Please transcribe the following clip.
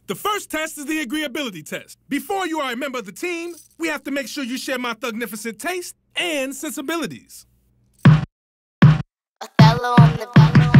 The first test is the agreeability test. Before you are a member of the team, we have to make sure you share my thugnificent taste and sensibilities. Othello on the